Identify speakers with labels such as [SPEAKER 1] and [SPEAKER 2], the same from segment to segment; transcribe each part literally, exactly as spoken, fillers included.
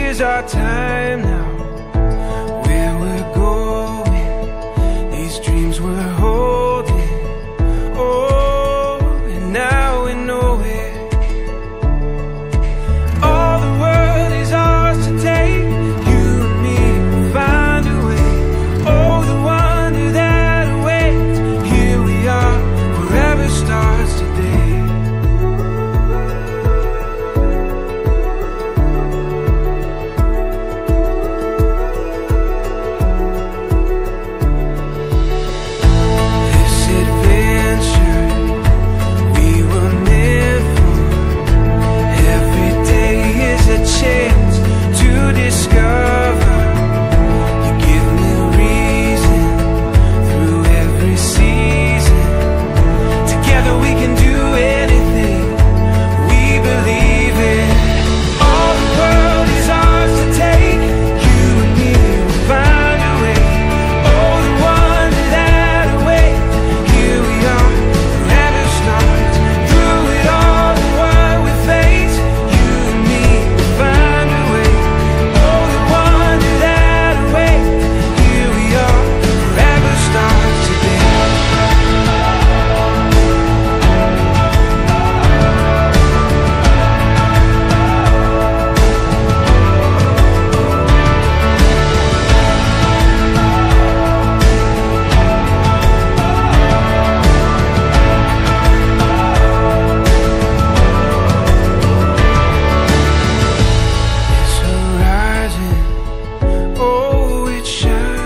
[SPEAKER 1] is our time now. Where we're going, these dreams we're holding. Oh, and now we know it. All the world is ours to take. You and me will find a way. Oh, the wonder that awaits. Here we are, forever starts today.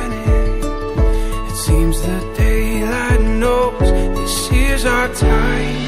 [SPEAKER 1] Seems the daylight knows this is our time.